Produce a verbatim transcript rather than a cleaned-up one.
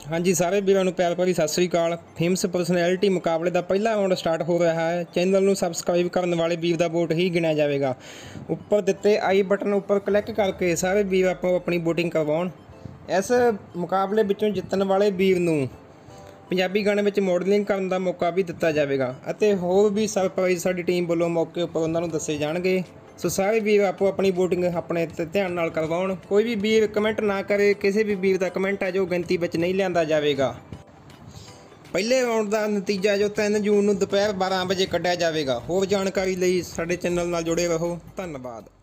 हाँ जी, सारे ਵੀਰਾਂ ਨੂੰ ਪਿਆਰ ਭਰੀ ਸਤਿ ਸ੍ਰੀ ਅਕਾਲ। ਫੇਮਸ ਪਰਸਨੈਲਿਟੀ ਮੁਕਾਬਲੇ ਦਾ ਪਹਿਲਾ ਰਾਊਂਡ ਸਟਾਰਟ ਹੋ ਰਿਹਾ ਹੈ। ਚੈਨਲ ਨੂੰ ਸਬਸਕ੍ਰਾਈਬ ਕਰਨ ਵਾਲੇ ਵੀਰ ਦਾ ਵੋਟ ਹੀ ਗਿਣਿਆ ਜਾਵੇਗਾ। ਉੱਪਰ ਦਿੱਤੇ ਆਈ ਬਟਨ ਉੱਪਰ ਕਲਿੱਕ ਕਰਕੇ ਸਾਰੇ ਵੀਰ ਆਪੋ ਆਪਣੀ ਵੋਟਿੰਗ ਕਰਵਾਉਣ। ਇਸ ਮੁਕਾਬਲੇ ਵਿੱਚੋਂ ਜਿੱਤਣ ਵਾਲੇ ਵੀਰ ਨੂੰ ਪੰਜਾਬੀ ਗਾਣੇ ਵਿੱਚ ਮਾਡਲਿੰਗ ਕਰਨ ਦਾ ਮੌਕਾ ਵੀ ਦਿੱਤਾ ਜਾਵੇਗਾ ਅਤੇ ਹੋਰ ਵੀ ਸਰਪ੍ਰਾਈਜ਼ ਸਾਡੀ ਟੀਮ ਵੱਲੋਂ ਮੌਕੇ ਉੱਪਰ ਉਹਨਾਂ ਨੂੰ ਦੱਸੇ ਜਾਣਗੇ। ਸੋ ਸਾਰੇ ਵੀਰ ਆਪੋ ਆਪਣੀ ਵੋਟਿੰਗ ਆਪਣੇ ਤੇ ਧਿਆਨ ਨਾਲ ਕਰਵਾਉਣ। ਕੋਈ ਵੀ ਵੀਰ ਕਮੈਂਟ ਨਾ ਕਰੇ, ਕਿਸੇ ਵੀ ਵੀਰ ਦਾ ਕਮੈਂਟ ਹੈ ਜੋ ਗਿਣਤੀ ਵਿੱਚ ਨਹੀਂ ਲਿਆਂਦਾ ਜਾਵੇਗਾ। ਪਹਿਲੇ ਰਾਊਂਡ ਦਾ ਨਤੀਜਾ ਜੋ ਤਿੰਨ ਜੂਨ ਨੂੰ ਦੁਪਹਿਰ ਬਾਰਾਂ ਵਜੇ ਕੱਢਿਆ ਜਾਵੇਗਾ। ਹੋਰ ਜਾਣਕਾਰੀ ਲਈ ਸਾਡੇ ਚੈਨਲ ਨਾਲ ਜੁੜੇ ਰਹੋ। ਧੰਨਵਾਦ।